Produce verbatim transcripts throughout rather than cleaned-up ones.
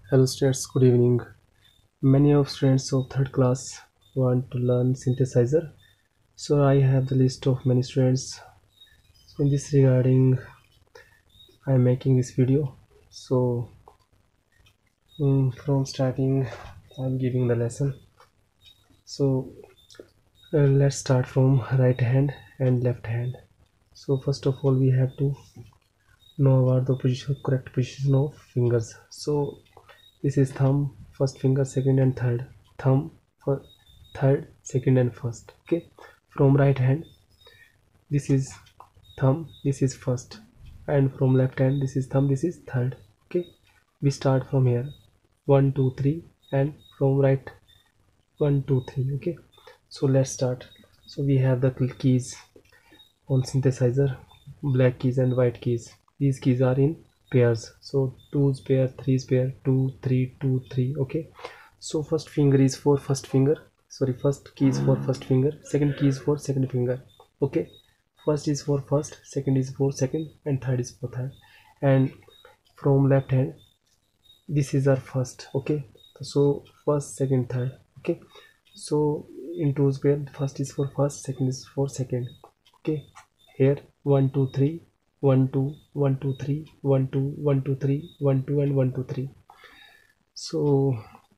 Hello students, good evening. Many of students of third class want to learn synthesizer. So I have the list of many students. So in this regarding, I am making this video. So mm, from starting, I am giving the lesson. So uh, let's start from right hand and left hand. So first of all, we have to know about the position, correct position of fingers. So this is thumb, first finger, second and third. Thumb, for third, second and first. Okay. From right hand, this is thumb, this is first, and from left hand, this is thumb, this is third. Okay. We start from here. One, two, three, and from right, one, two, three. Okay. So let's start. So we have the keys on synthesizer, black keys and white keys. These keys are in pairs, so two's pair, three's pair, two, three, two, three. Okay. So first finger is for first finger, sorry, first key is for first finger, second key is for second finger. Okay. First is for first, second is for second, and third is for third. And from left hand, this is our first. Okay. So first, second, third. Okay. So in two's pair, first is for first, second is for second. Okay. Here one two three, one two, one two three, one two, one two three, one two, and one two three. So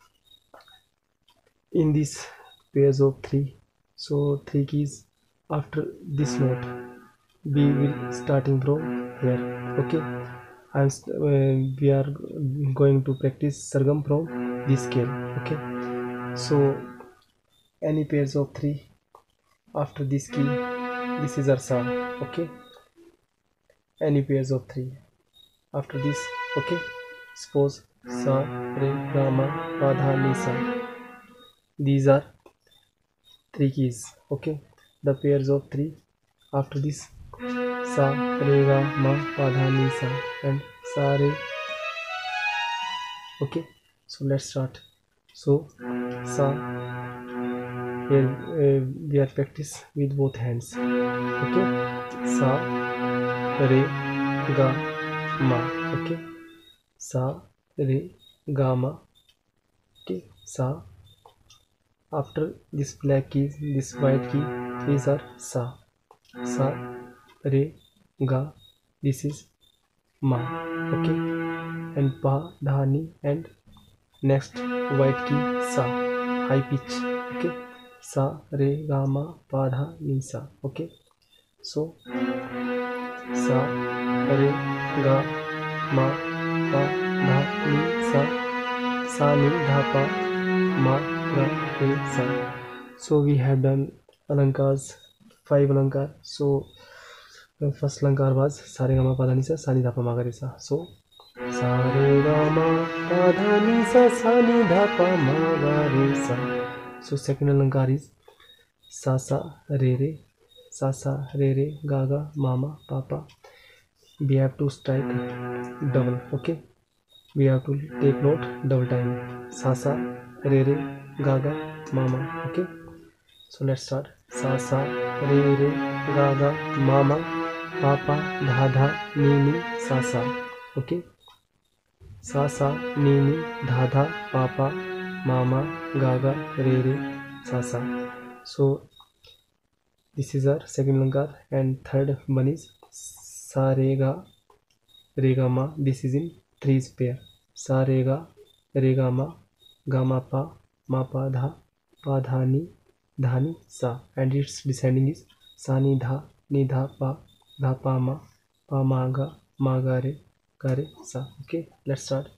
in these pairs of three, so three keys. After this note, we will starting from here. Okay. I'm uh, we are going to practice sargam from this scale. Okay. So any pairs of three after this key, this is our sa. Okay. Any pairs of three after this. Okay. Suppose sa, re, ga, ma, pa, dha, ni, sa. These are three keys. Okay. The pairs of three after this, sa, re, ga, ma, pa, dha, ni, sa, and sa, re. Okay. So let's start. So sa, here uh, we are practice with both hands. Okay. Sa, re, ga, ma. Okay. Sa, re, ga, ma. Okay. Sa. After this black key, this white key, these are sa. Sa, re, ga. This is ma. Okay. And pa, dha, ni, and next white key sa. High pitch. Okay. Sa, re, ga, ma, pa, dha, ni, sa. Okay. So sa, re, ga, ma, pa, dha, ni, sa. Sa, ni, dha, pa, ma, ga, re, sa. So we have done alankars, five alankar. So the first alankar was sa, re, ga, ma, pa, dha, ni, sa. Sa, ni, dha, pa, ma, ga, re, sa. So sa, re, ga, ma, pa, dha, ni, sa. Sa, ni, dha, pa, ma, ga, re, sa. So second alankar is sa, sa, re, re. Sa, sa, re, re, ga, ga, ma, ma, pa, pa. We have to strike double. Okay. We have to take note double time. Sa, sa, re, re, ga, ga, ma, ma. Okay. So let's start. Sa, sa, re, re, ga, ga, ma, ma, pa, pa, dha, dha, ni, ni, sa, sa. Okay. Sa, sa, ni, ni, dha, dha, pa, pa, ma, ma, ga, ga, re, re, sa, sa. So this is our second alankar, and third one is sa, re, ga, re, ga, ma. This is in threes pair. Sa, re, ga, re, ga, ma, ga, ma, pa, ma, pa, dha, pa, dha, ni, dha, ni, sa. And its descending is sa, ni, dha, ni, dha, pa, dha, pa, ma, pa, ma, ga, ma, ga, re, ga, re, sa. Okay. Let's start.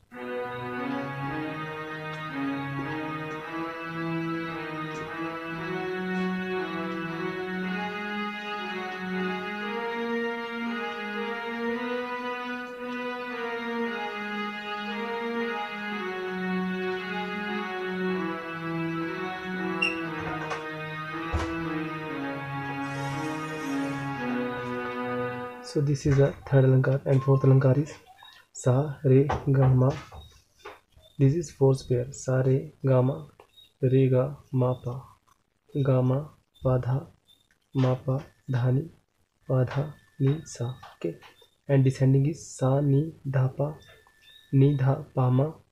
So this is a third alankar, and fourth alankar is sa, re, ga, ma. This is fourth pair. Sa, re, ga, ma, re, ga, ma, pa, ga, ma, pa, dha, ma, pa, dha, ni, pa, dha, ni, sa. Okay. And descending is sa, ni, dha, pa, ni, dha, pa, ma,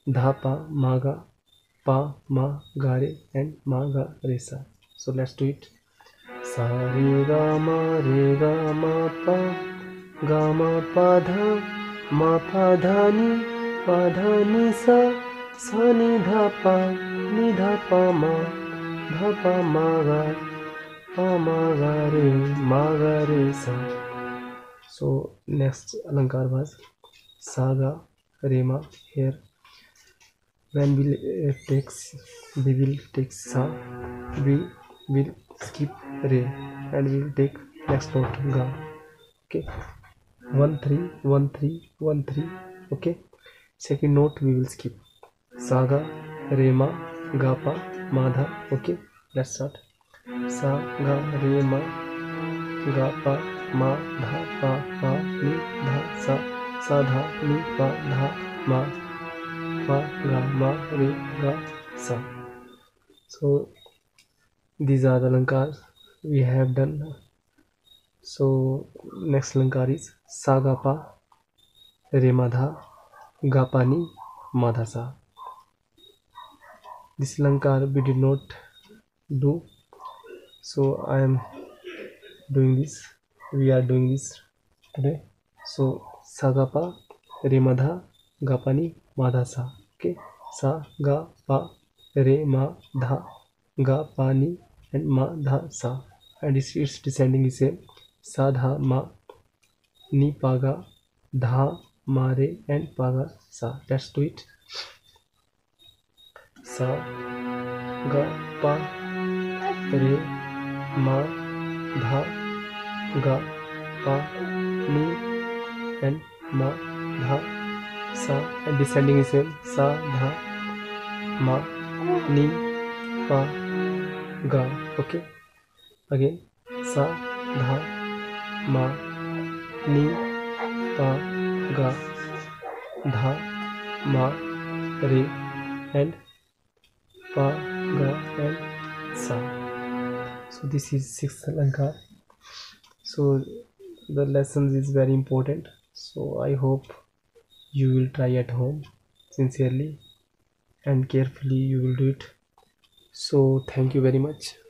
dha pa ma ga pa ma ga re and ma ga re sa. So let's do it. Sa re ga ma re ga ma pa ga ma pa dha ma pa dha ni pa dha ni sa sa ni dha pa ni dha pa ma dha pa ma ga pa ma ga re ma ga re sa. So next alankar was sa ga re ma. Here when we uh, takes we will take sa, we will skip re and we will take next note ga. Okay, one three one three one three. Okay, second note we will skip sa ga re ma ga pa ma dha. Okay, let's start. Sa ga re ma ga pa ma dha pa pa ni dha sa sa dha ni pa dha ma pa ga ma re ga sa. So these are the alankars we have done. So next alankar is sa ga pa re ma dha ga pa ni ma dha sa. This alankar we did not do, so I am doing this, we are doing this today. So sa ga pa re ma dha ga pa ni ma dha sa. Okay, sa ga pa re ma dha ga pa ni and ma dha sa, and its, its descending is same sa dha ma ni pa ga dha ma re and pa ga sa. Let's do it. Sa ga pa re ma dha ga pa ni and ma dha sa, and descending is same sa dha ma ni pa ga. Okay, again sa dha ma ni pa ga dha ma re and pa ga and sa. So this is sixth alankar. So the lessons is very important, so I hope you will try at home sincerely and carefully you will do it. So thank you very much.